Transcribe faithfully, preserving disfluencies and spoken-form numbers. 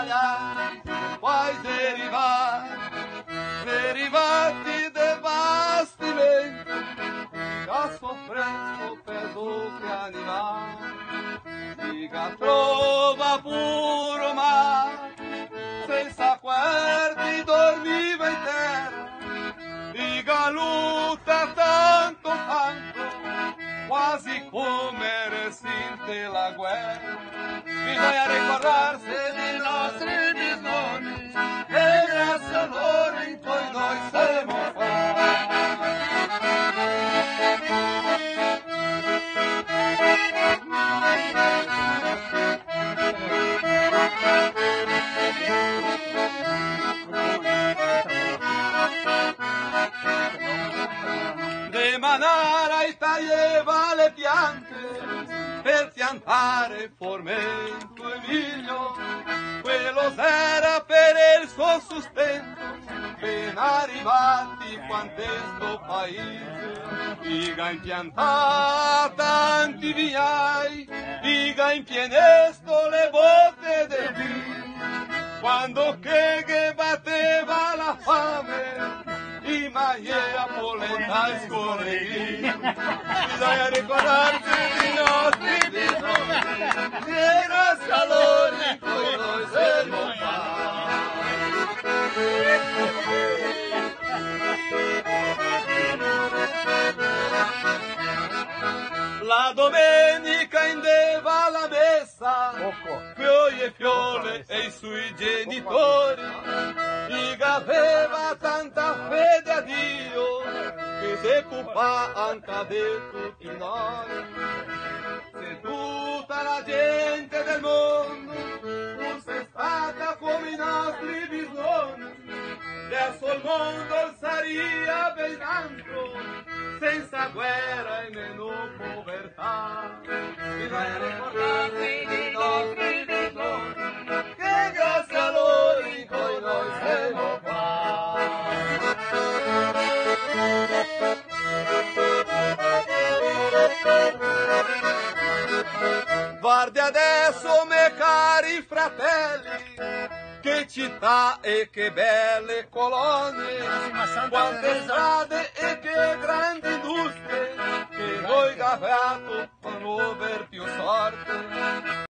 batalhar, vai derivar, derivati de bastimento, fica sofrendo peso que animar, fica trova puro mar, senza cuerdi dormiva in terra, fica luta tanto tanto, quasi come resiste la guerra. Bisogna ricordarsi dei nostri bisogni e grazie a loro in cui noi siamo De manara e taglieva le piante per piantare formento e miglio, quello era per il suo sustento, ben arrivati quanto paese, diga impiantata tanti vignai, diga in pienesto le botte del vino, quando che batteva la fame, i maiera polenta e scorreghi, bisogna ricordarsi dei nostri bisogni, e grazie a loro in cui noi siamo la domenica indeva la messa, fiori e fiole e i suoi genitori, Iga aveva tanta fede a Dio, che se pupa anche di tutti noi. Se tutta la gente del mondo fosse stata come i nostri bisogni, adesso il mondo sarebbe ben altro, senza guerra e meno povertà. Bisogna ricordarsi dei nostri bisogni, che grazie a loro in cui noi siamo qua. Guardi adesso, miei cari fratelli, che città e che belle colonie, quante strade e che grandi industrie, che noi gavato fanno per più sorte.